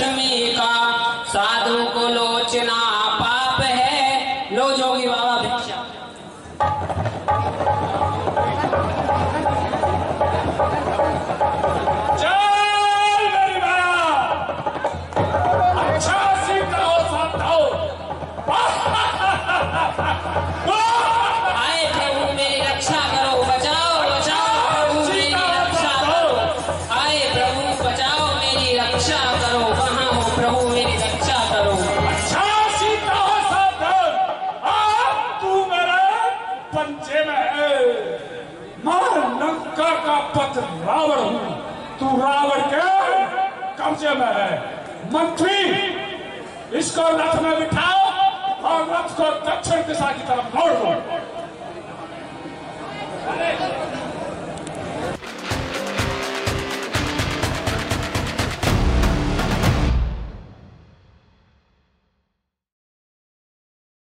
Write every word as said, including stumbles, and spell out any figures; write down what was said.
लक्ष्मी का, साधु को लोचना पाप है। लो जोगी बाबा भिक्षा। आए प्रभु मेरी रक्षा करो, बचाओ बचाओ प्रभु मेरी रक्षा करो। आए प्रभु बचाओ मेरी रक्षा करो, कहाँ हो प्रभु मेरी रक्षा करो। अच्छा सीता हो सावधान, आप तू मेरे पंचे में है। मैं लंका का पति रावण हूँ, तू रावण के कब्जे में है। मंत्री इसको रथ में बिठाओ और रथ को दक्षिण दिशा की तरफ मोड़ दो।